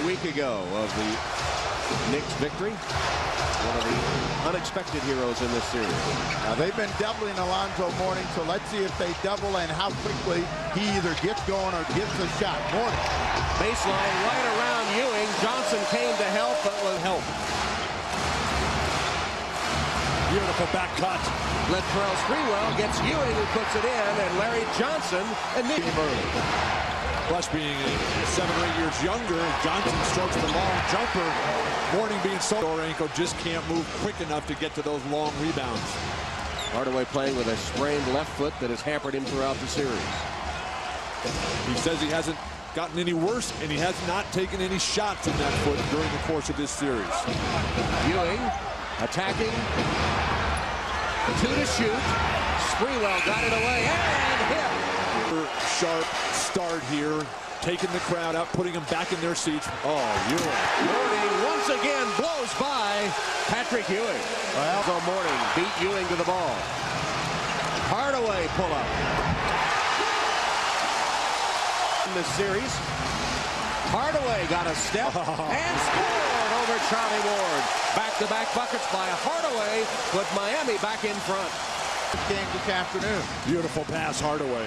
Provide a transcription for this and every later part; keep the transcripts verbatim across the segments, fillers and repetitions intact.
week ago of the Knicks victory. One of the unexpected heroes in this series. Now they've been doubling Alonzo Mourning, so let's see if they double and how quickly he either gets going or gets a shot. Mourning. Baseline right around Ewing. Johnson came to help, but was help. Beautiful back cut. Latrell Sprewell gets Ewing, who puts it in, and Larry Johnson initiated early. Plus being seven or eight years younger, Johnson strokes the long jumper. Mourning being so sore ankle, just can't move quick enough to get to those long rebounds. Hardaway playing with a sprained left foot that has hampered him throughout the series. He says he hasn't gotten any worse, and he has not taken any shots in that foot during the course of this series. Ewing attacking. Two to shoot. Sprewell got it away and hit. Sharp start here, taking the crowd out, putting them back in their seats. Oh, Ewing. Mourning once again blows by Patrick Ewing. Well, so Mourning beat Ewing to the ball. Hardaway pull up. In this series, Hardaway got a step and scored over Charlie Ward. Back-to-back buckets by Hardaway put Miami back in front. Game this afternoon. Beautiful pass, Hardaway.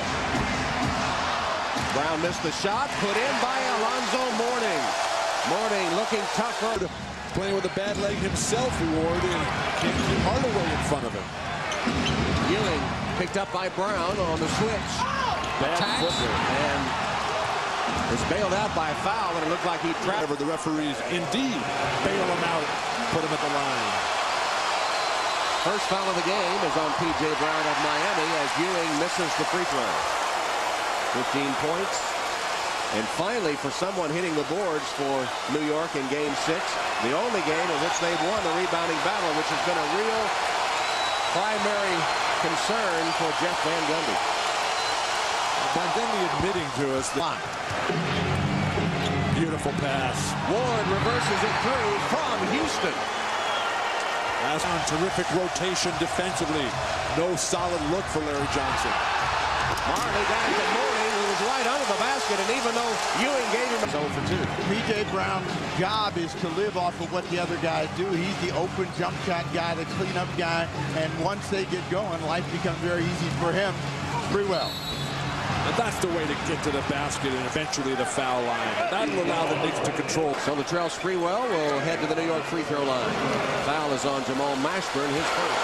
Brown missed the shot, put in by Alonzo Mourning. Mourning looking tougher. Playing with a bad leg himself, Ward, and can't keep Hardaway in front of him. Ewing picked up by Brown on the switch. Bad Attacks and was bailed out by a foul, and it looked like he trapped. The referees indeed bail him out, put him at the line. First foul of the game is on P J Brown of Miami as Ewing misses the free throw. fifteen points. And finally, for someone hitting the boards for New York in game six, the only game in which they've won the rebounding battle, which has been a real primary concern for Jeff Van Gundy. Van Gundy admitting to us that beautiful pass. Ward reverses it through from Houston. That's on terrific rotation defensively. No solid look for Larry Johnson. Marley got it to Mourning, who was right under the basket, and even though Ewing gave him zero for two. P J Brown's job is to live off of what the other guys do. He's the open jump shot guy, the cleanup guy, and once they get going, life becomes very easy for him. Sprewell. And that's the way to get to the basket and eventually the foul line. That'll allow the Knicks to control. So Latrell Sprewell will head to the New York free throw line. Foul is on Jamal Mashburn, his first.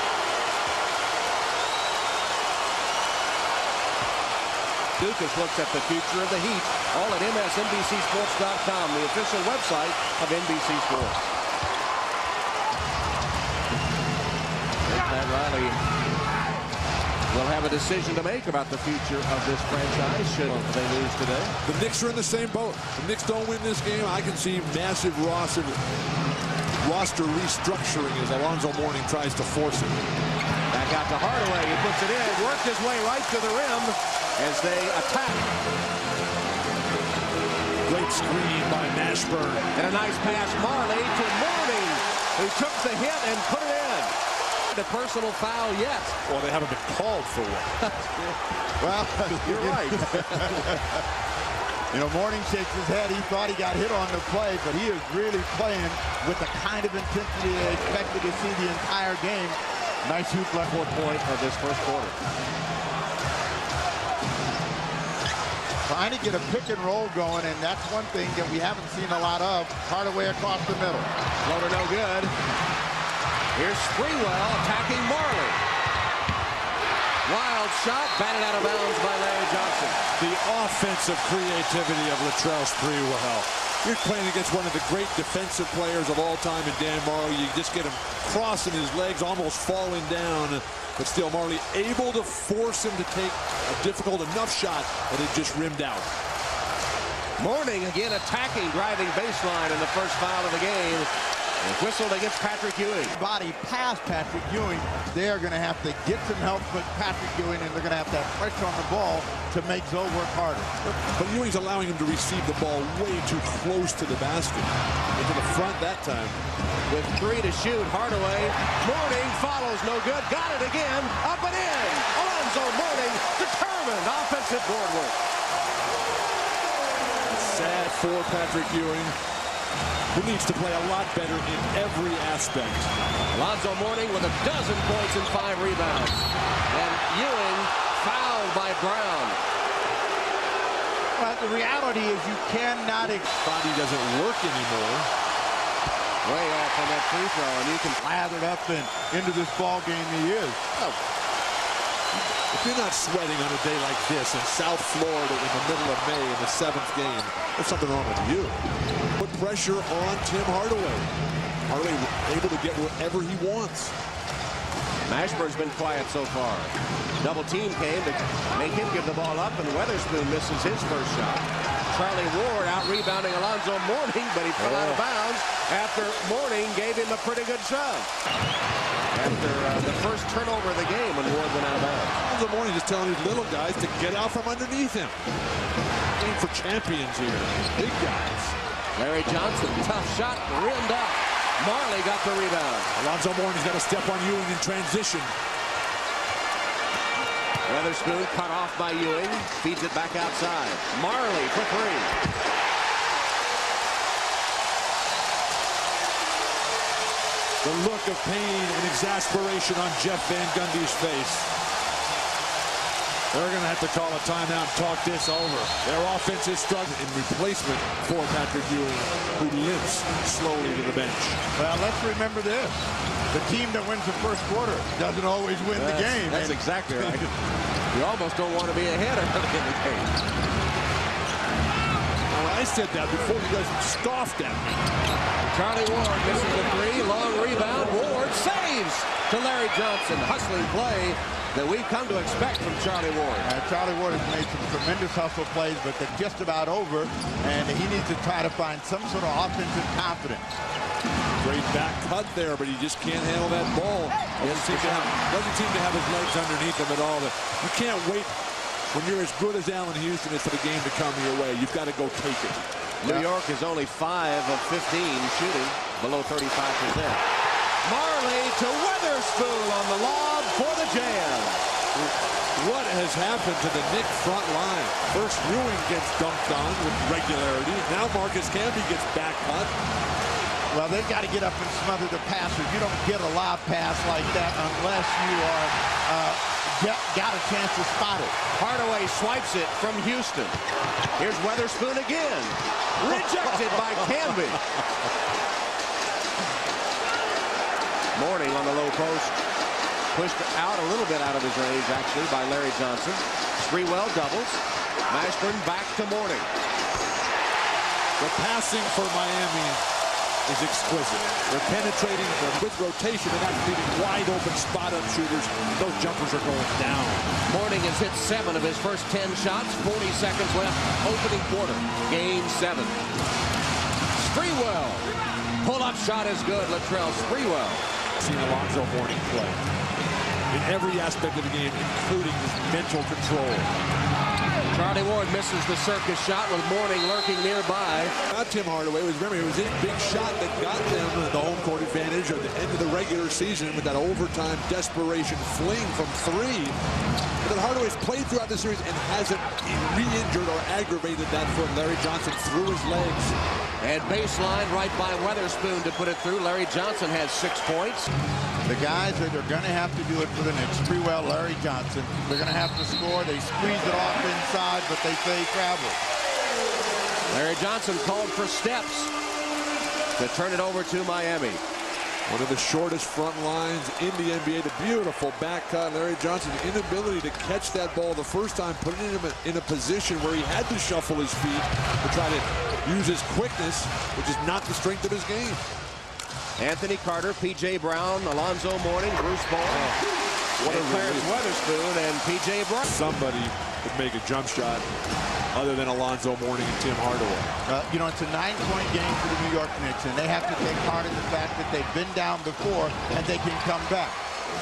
Dukas looks at the future of the Heat, all at M S N B C Sports dot com, the official website of N B C Sports. Pat Riley will have a decision to make about the future of this franchise should they lose today. The Knicks are in the same boat. The Knicks don't win this game, I can see massive roster, roster restructuring as Alonzo Mourning tries to force it. Back out to Hardaway. He puts it in, worked his way right to the rim as they attack. Great screen by Mashburn. And a nice pass, Marley to Mourning, who took the hit and put it in. The personal foul yet. Well, they haven't been called for one. Well, you're right. You know, Mourning shakes his head. He thought he got hit on the play, but he is really playing with the kind of intensity they expected to see the entire game. Nice hoop left. Fourth point of this first quarter. Trying to get a pick and roll going, and that's one thing that we haven't seen a lot of. Hardaway across the middle. Floater no good. Here's Sprewell attacking Marley. Wild shot, batted out of bounds by Larry Johnson. The offensive creativity of Latrell Sprewell. You're playing against one of the great defensive players of all time in Dan Marley. You just get him crossing his legs, almost falling down. But still, Marley able to force him to take a difficult enough shot, but it just rimmed out. Mourning again attacking, driving baseline in the first foul of the game. And whistled against Patrick Ewing. Body past Patrick Ewing. They are going to have to get some help with Patrick Ewing, and they're going to have to have pressure on the ball to make Zoe work harder. But Ewing's allowing him to receive the ball way too close to the basket. Into the front that time. With three to shoot, Hardaway. Mourning follows, no good. Got it again. Up and in. Alonzo Mourning, determined offensive board work. Sad for Patrick Ewing, who needs to play a lot better in every aspect. Alonzo Mourning with a dozen points and five rebounds. And Ewing fouled by Brown. Well, the reality is you cannot... Body doesn't work anymore. Way off on that free throw, and you can... Lathered up and into this ball game he is. Oh. If you're not sweating on a day like this in South Florida in the middle of May in the seventh game, there's something wrong with you. Put pressure on Tim Hardaway. Hardaway able to get wherever he wants. Mashburn's been quiet so far. Double team came to make him give the ball up, and Weatherspoon misses his first shot. Charlie Ward out rebounding Alonzo Mourning, but he fell oh. out of bounds after Mourning gave him a pretty good shove. After uh, the first turnover of the game when Ward went out of bounds. Alonzo Mourning just telling these little guys to get out from underneath him. Game for champions here. Big guys. Larry Johnson, tough shot, rimmed up. Marley got the rebound. Alonzo Mourning's got to step on Ewing in transition. Weatherspoon cut off by Ewing. Feeds it back outside. Marley for three. The look of pain and exasperation on Jeff Van Gundy's face. They're going to have to call a timeout and talk this over. Their offense is struggling in replacement for Patrick Ewing, who limps slowly to the bench. Well, let's remember this. The team that wins the first quarter doesn't always win that's, the game. That's and exactly right. You almost don't want to be ahead of them in the game. Well, I said that before you guys scoffed at me. Charlie Ward misses a three. Long rebound. Ward saves to Larry Johnson. Hustling play that we've come to expect from Charlie Ward. Uh, Charlie Ward has made some tremendous hustle plays, but they're just about over, and he needs to try to find some sort of offensive confidence. Great back cut there, but he just can't handle that ball. Doesn't seem to have, doesn't seem to have his legs underneath him at all. You can't wait when you're as good as Allen Houston is for the game to come your way. You've got to go take it. New yeah. York is only five of fifteen shooting below thirty-five percent. Marley to Weatherspoon on the lob for the jam. What has happened to the Knicks front line? First Ewing gets dunked on with regularity. Now Marcus Camby gets back cut. Well, they've got to get up and smother the passers. You don't get a lob pass like that unless you are uh, get, got a chance to spot it. Hardaway swipes it from Houston. Here's Weatherspoon again. Rejected by Camby. Mourning on the low post. Pushed out a little bit out of his range, actually, by Larry Johnson. Sprewell doubles. Mashburn back to Mourning. The passing for Miami is exquisite. They're penetrating with rotation and not leaving wide open spot-up shooters. Those jumpers are going down. Mourning has hit seven of his first ten shots. forty seconds left. Opening quarter. Game seven. Sprewell. Pull-up shot is good. Latrell Sprewell. Seen Alonzo Mourning play in every aspect of the game, including his mental control. Charlie Ward misses the circus shot with Mourning lurking nearby. Not Tim Hardaway. It was, remember, it was his big shot that got them the home court advantage at the end of the regular season with that overtime desperation fling from three. But then Hardaway's played throughout the series and hasn't re-injured or aggravated that foot. Larry Johnson through his legs. And baseline right by Weatherspoon to put it through. Larry Johnson has six points. The guys that are going to have to do it for the Knicks, Sprewell, Larry Johnson, they're going to have to score. They squeeze it off inside, but they say travel. Larry Johnson called for steps to turn it over to Miami. One of the shortest front lines in the N B A. The beautiful back cut. Larry Johnson's inability to catch that ball the first time, putting him in a position where he had to shuffle his feet to try to use his quickness, which is not the strength of his game. Anthony Carter, P J Brown, Alonzo Mourning, Bruce Ball, oh, what a Clarence Weatherspoon, and P J Brown. Somebody could make a jump shot other than Alonzo Mourning and Tim Hardaway. Uh, you know, it's a nine-point game for the New York Knicks, and they have to take heart in the fact that they've been down before and they can come back.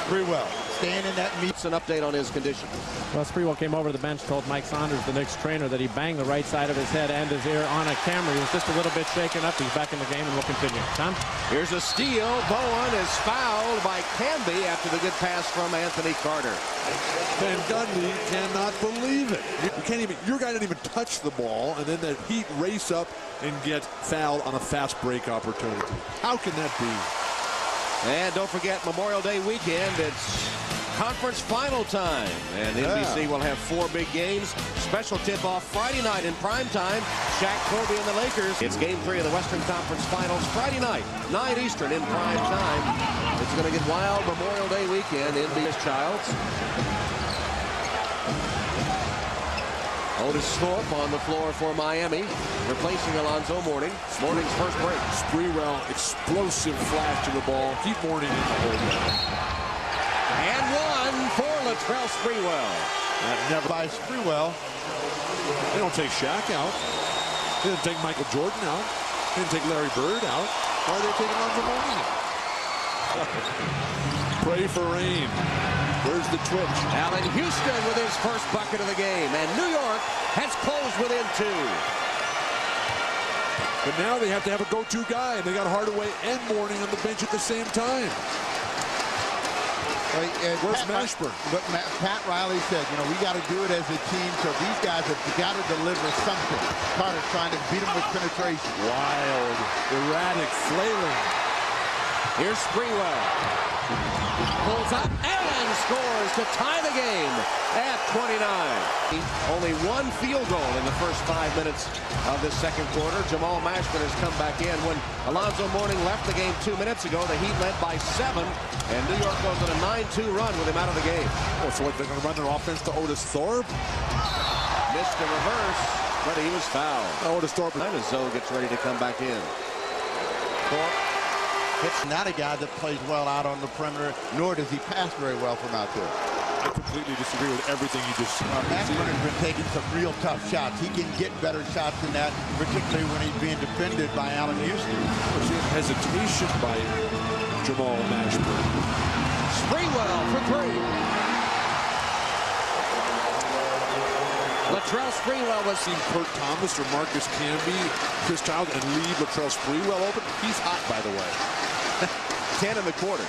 Sprewell staying in that meet. It's an update on his condition. Well, Sprewell came over to the bench, told Mike Saunders, the Knicks trainer, that he banged the right side of his head and his ear on a camera. He was just a little bit shaken up. He's back in the game and will continue. Tom? Here's a steal. Bowen is fouled by Camby after the good pass from Anthony Carter. Van Gundy cannot believe it. You can't even, your guy didn't even touch the ball, and then the Heat race up and get fouled on a fast break opportunity. How can that be? And don't forget Memorial Day weekend. It's conference final time. And N B C yeah. will have four big games. Special tip-off Friday night in prime time. Shaq, Kobe, and the Lakers. It's game three of the Western Conference Finals Friday night, nine Eastern in prime time. It's going to get wild Memorial Day weekend in the Childs. Otis Thorpe on the floor for Miami, replacing Alonzo Mourning. Mourning's first break. Sprewell, explosive flash to the ball. Keep Mourning in the hole. And one for Latrell Sprewell. That never by Sprewell. They don't take Shaq out. They didn't take Michael Jordan out. They didn't take Larry Bird out. Why are they taking Alonzo Mourning out? Pray for rain. Where's the twitch? Allen Houston with his first bucket of the game. And New York has closed within two. But now they have to have a go-to guy. And they got Hardaway and Mourning on the bench at the same time. Uh, uh, Where's Pat, Mashburn? But Matt, Pat Riley said, you know, we got to do it as a team. So these guys have got to deliver something. Carter trying to beat him with penetration. Wild, erratic, flailing. Here's Sprewell. Pulls up. Allen scores to tie the game at twenty-nine. Only one field goal in the first five minutes of the second quarter. Jamal Mashburn has come back in. When Alonzo Mourning left the game two minutes ago, the Heat led by seven, and New York goes on a nine two run with him out of the game. Oh, so what, they're going to run their offense to Otis Thorpe? Missed the reverse, but he was fouled. Oh, Otis Thorpe. And Zoe gets ready to come back in. Thorpe. It's not a guy that plays well out on the perimeter, nor does he pass very well from out there. I completely disagree with everything you just said. Uh, Mashburn has been taking some real tough shots. He can get better shots than that, particularly when he's being defended by Allen Houston. Hesitation by Jamal Mashburn. Sprewell for three. Latrell Sprewell was seen Kurt Thomas or Marcus Camby, Chris Childs, and leave Latrell Sprewell open. He's hot, by the way. ten in the quarter.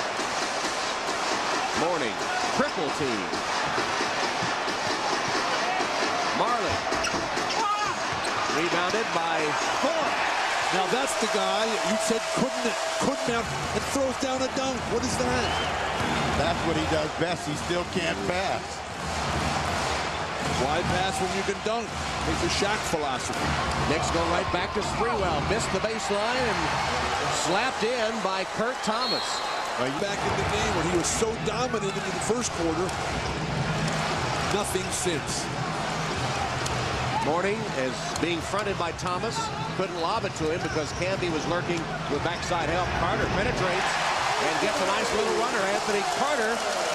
Mourning, triple team. Marley. Rebounded by Thorpe. Now that's the guy you said couldn't couldn't have and throws down a dunk. What is that? That's what he does best. He still can't pass. Why pass when you can dunk? It's a Shaq philosophy. Knicks go right back to Sprewell. Missed the baseline and slapped in by Kurt Thomas. Right back in the game when he was so dominant in the first quarter. Nothing since. Mourning is being fronted by Thomas. Couldn't lob it to him because Camby was lurking with backside help. Carter penetrates and gets a nice little runner. Anthony Carter.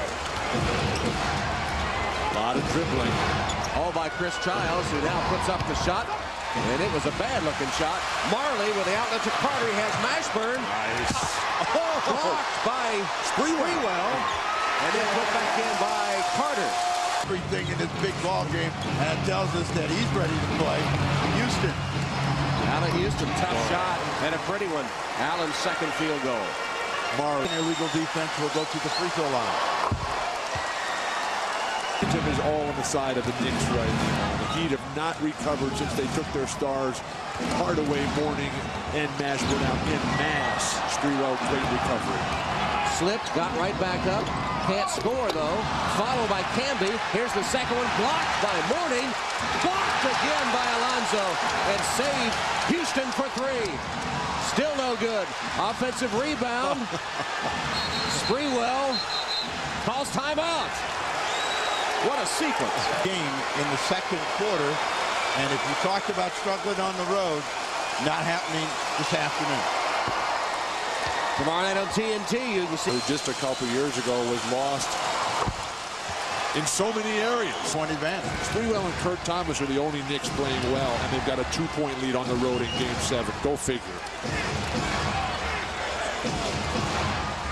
A lot of dribbling. All by Chris Childs, who now puts up the shot. And it was a bad-looking shot. Marley with the outlet to Carter. He has Mashburn. Nice. Oh, blocked by Sprewell. And then put back in by Carter. Everything in this big ball game, and it tells us that he's ready to play. Houston. Allen Houston, tough shot, and a pretty one. Allen's second field goal. Marley, illegal defense, will go to the free throw line. Tim is all on the side of the Knicks right now. The Heat have not recovered since they took their stars Hardaway, Mourning, and Mashburn out in mass. Sprewell, great recovery. Slipped, got right back up. Can't score, though. Followed by Camby. Here's the second one. Blocked by Mourning. Blocked again by Alonzo. And saved Houston for three. Still no good. Offensive rebound. Sprewell calls timeout. What a sequence. Game in the second quarter. And if you talked about struggling on the road, not happening this afternoon. Tomorrow night on T N T, you can see. Who just a couple years ago was lost in so many areas. Point advantage. Sprewell and Kurt Thomas are the only Knicks playing well, and they've got a two-point lead on the road in Game seven. Go figure.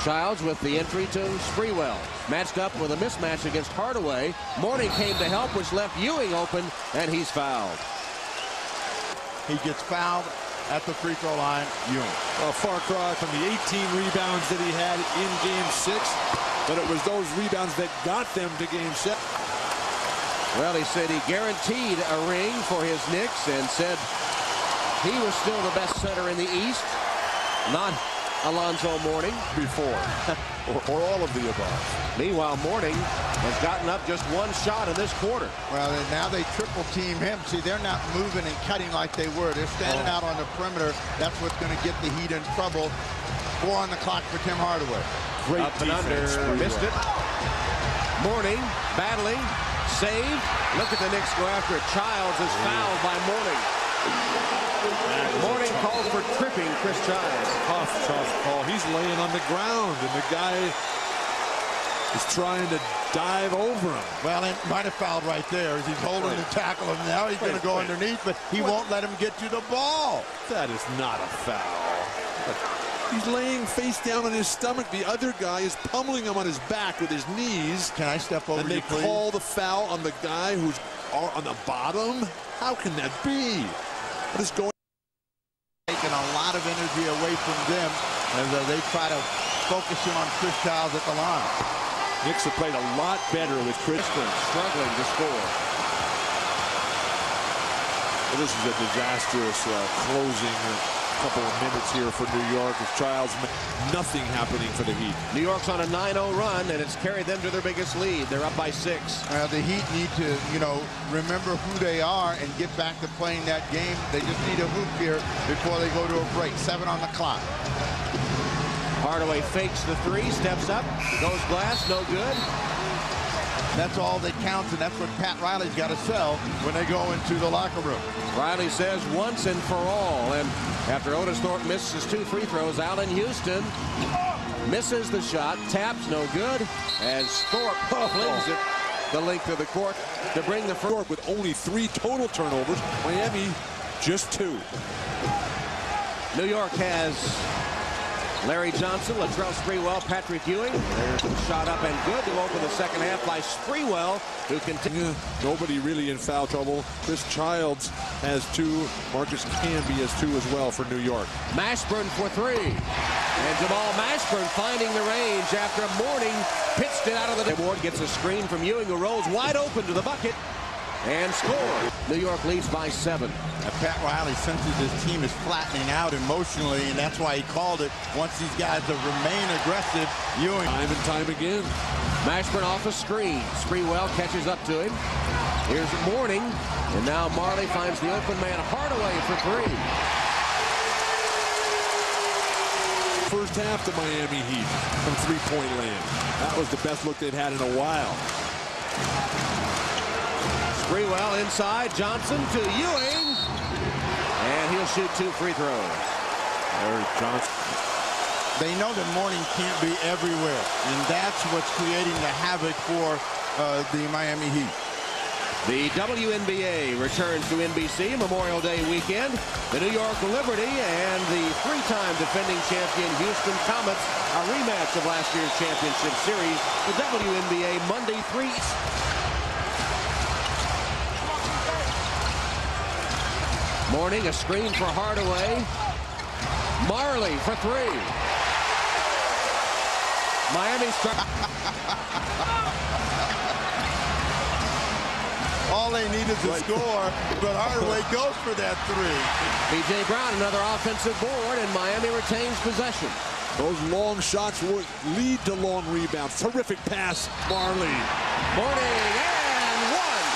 Childs with the entry to Sprewell. Matched up with a mismatch against Hardaway. Mourning came to help, which left Ewing open, and he's fouled. He gets fouled at the free throw line. Ewing. A far cry from the eighteen rebounds that he had in game six, but it was those rebounds that got them to game seven. Well, he said he guaranteed a ring for his Knicks and said he was still the best center in the East, not Alonzo Mourning. Before, or, or all of the above. Meanwhile, Mourning has gotten up just one shot in this quarter. Well, and now they triple team him. See, they're not moving and cutting like they were. They're standing Oh. out on the perimeter. That's what's going to get the Heat in trouble. Four on the clock for Tim Hardaway. Great Up and under, defense. missed it. Mourning battling, saved. Look at the Knicks go after it. Childs is fouled by Mourning. Mourning called for tripping Chris Childs. Tough, tough call. He's laying on the ground, and the guy is trying to dive over him. Well, it might have fouled right there as he's holding Wait. the tackle. And now he's going to go wait. underneath, but he What? won't let him get to the ball. That is not a foul. He's laying face down on his stomach. The other guy is pummeling him on his back with his knees. Can I step over And they you, please? call the foul on the guy who's on the bottom? How can that be? What is going Taking a lot of energy away from them as uh, they try to focus in on Chris Childs at the line. Knicks have played a lot better with Chris. Struggling to score. Well, this is a disastrous uh, closing couple of minutes here for New York with Childs. Nothing happening for the Heat. New York's on a nine oh run, and it's carried them to their biggest lead. They're up by six. Uh, the Heat need to, you know, remember who they are and get back to playing that game. They just need a hoop here before they go to a break. Seven on the clock. Hardaway fakes the three, steps up, goes glass, no good. That's all that counts, and that's what Pat Riley's got to sell when they go into the locker room. Riley says once and for all. And after Otis Thorpe misses his two free throws, Allen Houston misses the shot, taps, no good, as Thorpe flings it the length of the court to bring the first. With only three total turnovers, Miami just two. New York has Larry Johnson, Latrell Sprewell, Patrick Ewing. There's the shot up and good to open the second half by Sprewell, who continues. Nobody really in foul trouble. Chris Childs has two. Marcus Camby has two as well for New York. Mashburn for three. And Jamal Mashburn finding the range after Mourning pitched it out of the... Ward gets a screen from Ewing, who rolls wide open to the bucket and scores. New York leads by seven. Now, Pat Riley senses his team is flattening out emotionally, and that's why he called it. Once these guys have remain aggressive, Ewing. Time and time again. Mashburn off a screen. Sprewell catches up to him. Here's Mourning, and now Marley finds the open man Hardaway for three. First half, the Miami Heat from three-point land. That was the best look they've had in a while. Sprewell inside, Johnson to Ewing, and he'll shoot two free throws. There's Johnson. They know that Mourning can't be everywhere, and that's what's creating the havoc for uh, the Miami Heat. The W N B A returns to N B C Memorial Day weekend. The New York Liberty and the three-time defending champion Houston Comets, a rematch of last year's championship series. The W N B A Monday three. Mourning, a screen for Hardaway. Marley for three. Miami start. All they need is a score, but Hardaway goes for that three. B J Brown, another offensive board, and Miami retains possession. Those long shots will lead to long rebounds. Terrific pass, Marley. Mourning, and one.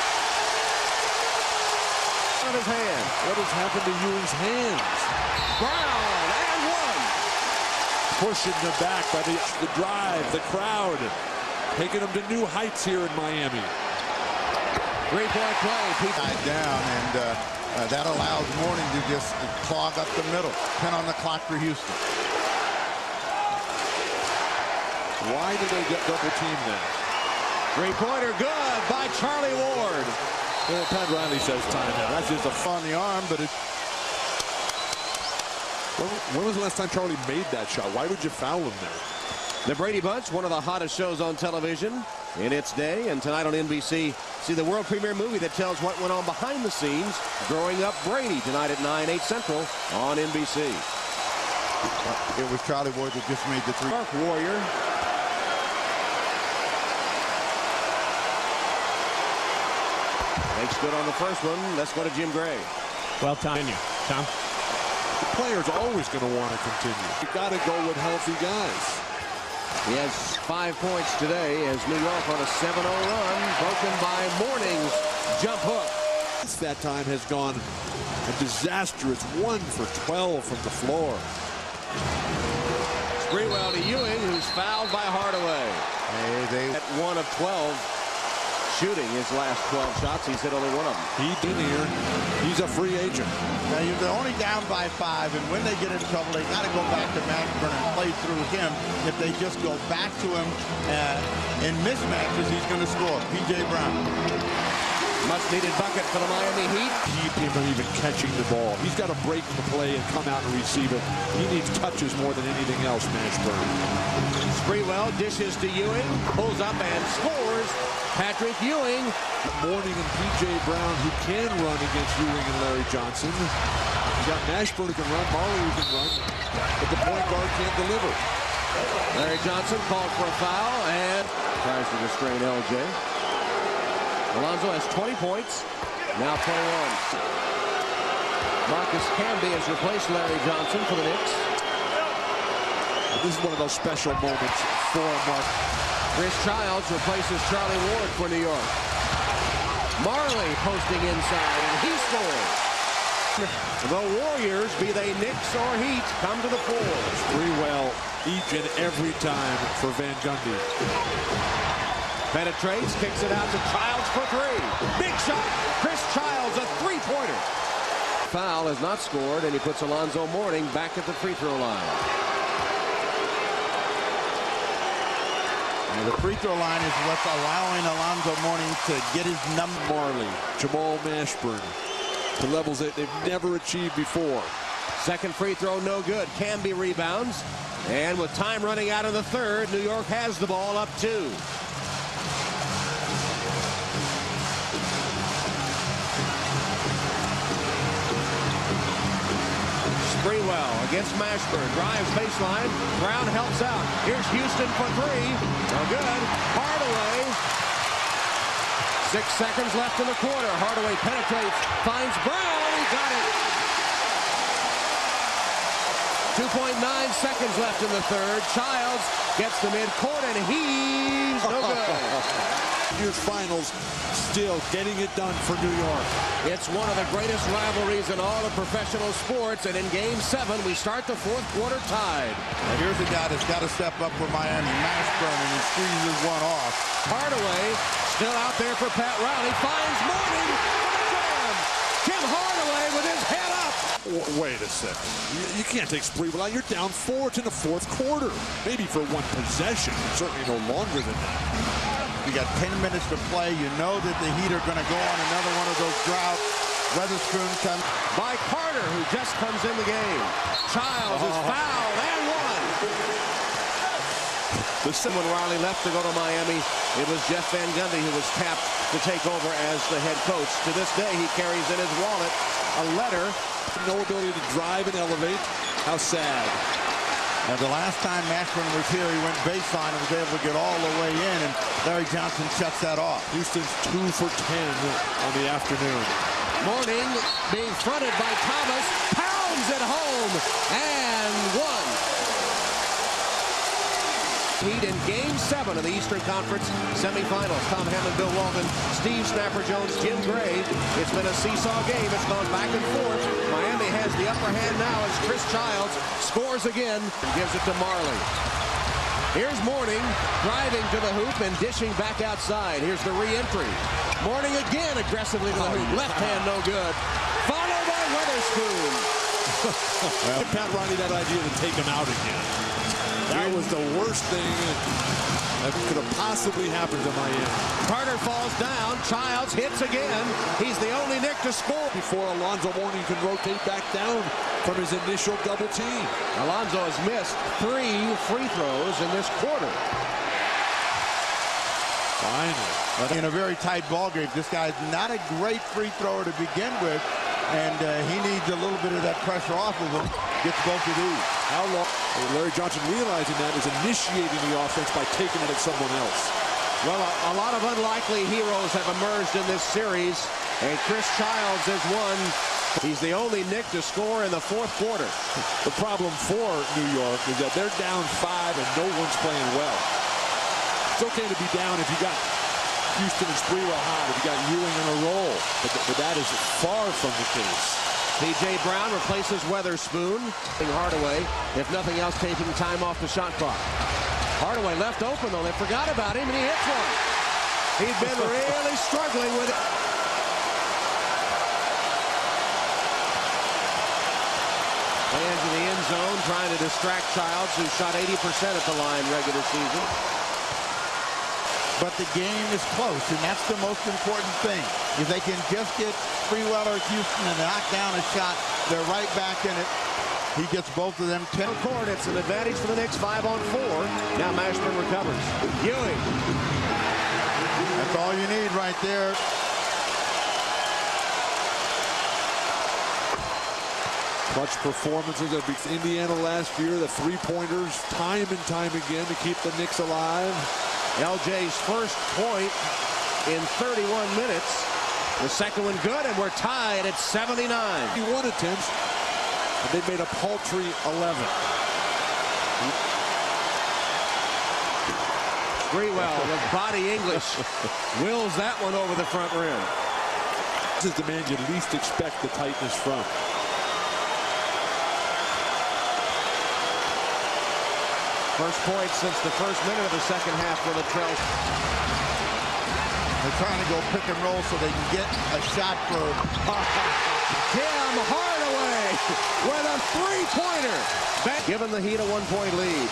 On his hand. What has happened to Ewing's hands? Brown, and one. Pushing them back by the, the drive, the crowd. Taking them to new heights here in Miami. Three-point play. People Down, and uh, uh, that allows Mourning to just clog up the middle. ten on the clock for Houston. Why did they get double teamed then? Three-pointer good by Charlie Ward. Well, Pat Riley says timeout. That's just a On the arm, but it's When, when was the last time Charlie made that shot? Why would you foul him there? The Brady Bunch, one of the hottest shows on television in its day, and tonight on N B C, see the world premiere movie that tells what went on behind the scenes growing up Brady, tonight at nine, eight Central on N B C. It was Charlie Ward that just made the three. Mark Warrior. Makes good on the first one. Let's go to Jim Gray. Well, Tom. Tom. The player's always going to want to continue. You got to go with healthy guys. He has five points today as New York on a seven oh run, broken by Morning's jump hook. That time has gone a disastrous one for twelve from the floor. Sprewell to Ewing, who's fouled by Hardaway. Hey, they at one of twelve, shooting his last twelve shots. He's hit only one of them. He's in here. He's a free agent. Now, they're only down by five, and when they get in trouble, they got to go back to Mashburn and play through him. If they just go back to him uh, in mismatches, he's going to score. P J Brown. Much needed bucket for the Miami Heat. Keep him from even catching the ball. He's got to break the play and come out and receive it. He needs touches more than anything else, Mashburn. Sprewell dishes to Ewing, pulls up and scores. Patrick Ewing. Morning and P J Brown, who can run against Ewing and Larry Johnson. You got Mashburn who can run, Marley who can run, but the point guard can't deliver. Larry Johnson called for a foul and tries to restrain L J. Alonzo has twenty points, now twenty-one. Marcus Camby has replaced Larry Johnson for the Knicks. This is one of those special moments for Mark. Chris Childs replaces Charlie Ward for New York. Marley posting inside, and he scores. The Warriors, be they Knicks or Heat, come to the floor. Sprewell each and every time for Van Gundy. Penetrates, kicks it out to Childs for three. Big shot. Chris Childs, a three-pointer. Foul is not scored, and he puts Alonzo Mourning back at the free throw line. And the free throw line is what's allowing Alonzo Mourning to get his number. Marley, Jamal Mashburn, to levels that they've never achieved before. Second free throw, no good. Camby rebounds. And with time running out in the third, New York has the ball up two. Sprewell against Mashburn, drives baseline. Brown helps out. Here's Houston for three. No good. Hardaway. Six seconds left in the quarter. Hardaway penetrates, finds Brown. He got it. two point nine seconds left in the third. Childs gets the midcourt, and he's no good. Year's finals, still getting it done for New York. It's one of the greatest rivalries in all of professional sports, and in game seven, we start the fourth quarter tied. And here's a guy that's got to step up for Miami, Mashburn, and he squeezes one off. Hardaway still out there for Pat Riley, finds Mourning for the jam. Tim Hardaway with his head up. W wait a second. You, you can't take Sprewell out. You're down four. It's in the fourth quarter. Maybe for one possession, certainly no longer than that. You got ten minutes to play. You know that the Heat are going to go on another one of those droughts. Weatherspoon comes by Carter, who just comes in the game. Childs is fouled and one. When Riley left to go to Miami, it was Jeff Van Gundy who was tapped to take over as the head coach. To this day, he carries in his wallet a letter. No ability to drive and elevate. How sad. Now, the last time Mashburn was here, he went baseline and was able to get all the way in, and Larry Johnson shuts that off. Houston's two for ten on the afternoon. Mourning being fronted by Thomas, pounds it home, and one. Heat in game seven of the Eastern Conference semifinals. Tom Hammond, Bill Walton, Steve Snapper Jones, Jim Gray. It's been a seesaw game. It's gone back and forth. Miami has the upper hand now as Chris Childs scores again and gives it to Marley. Here's Mourning driving to the hoop and dishing back outside. Here's the re-entry. Mourning again aggressively to the hoop. Left hand no good. Followed by Weatherspoon. Well, Pat Riley that idea to take him out again. That was the worst thing that could have possibly happened to Miami. Carter falls down. Childs hits again. He's the only Knick to score. Before Alonzo Mourning can rotate back down from his initial double team. Alonzo has missed three free throws in this quarter. Finally. In a very tight ball game, this guy's not a great free thrower to begin with, and uh, he needs a little bit of that pressure off of him. Gets both of these. How long? Larry Johnson realizing that is initiating the offense by taking it at someone else. Well, a, a lot of unlikely heroes have emerged in this series, and Chris Childs is one. He's the only Knick to score in the fourth quarter. The problem for New York is that they're down five and no one's playing well. It's okay to be down if you got Houston and Sprewell hot, if you got Ewing on a roll, but, th but that is far from the case. P J Brown replaces Weatherspoon. Hardaway, if nothing else, taking time off the shot clock. Hardaway left open, though. They forgot about him, and he hits one. He'd been really struggling with it. Hands in the end zone, trying to distract Childs, who shot eighty percent at the line regular season. But the game is close, and that's the most important thing. If they can just get Sprewell or Houston and knock down a shot, they're right back in it. He gets both of them. ten Court, it's an advantage for the Knicks, five on four. Now Mashburn recovers. Ewing. That's all you need right there. Clutch performances of Indiana last year, the three-pointers, time and time again to keep the Knicks alive. L J's first point in thirty-one minutes. The second one good, and we're tied at seventy-nine. One attempts, and they made a paltry eleven. Sprewell with body English wills that one over the front rim. This is the man you least expect the tightness from. First point since the first minute of the second half for the Trails. They're trying to go pick and roll so they can get a shot for Tim Hardaway with a three-pointer. Giving the Heat a one-point lead.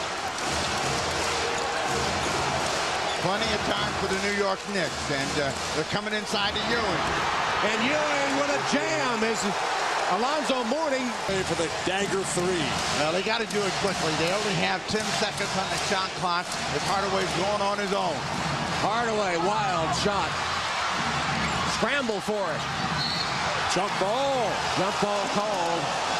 Plenty of time for the New York Knicks, and uh, they're coming inside to Ewing. And Ewing with a jam is Alonzo Mourning. For the dagger three. Well, they got to do it quickly. They only have ten seconds on the shot clock if Hardaway's going on his own. Hardaway, wild shot. Scramble for it. Jump ball. Jump ball called.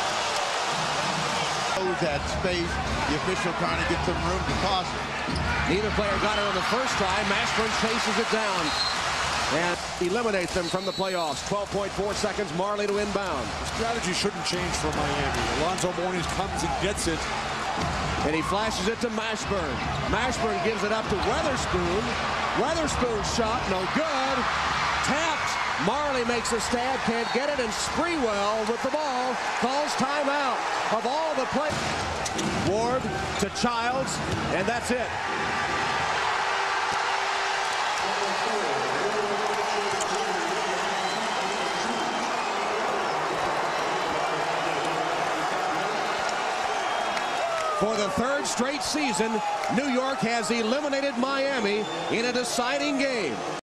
That space, the official trying to get some room to toss it. Neither player got it on the first try. Mashburn chases it down and eliminates them from the playoffs. twelve point four seconds. Marley to inbound. The strategy shouldn't change for Miami. Alonzo Mourning comes and gets it. And he flashes it to Mashburn. Mashburn gives it up to Weatherspoon. Weatherspoon's shot, no good. Tapped. Marley makes a stab, can't get it, and Sprewell with the ball calls timeout. Of all the play, Ward to Childs, and that's it. For the third straight season, New York has eliminated Miami in a deciding game.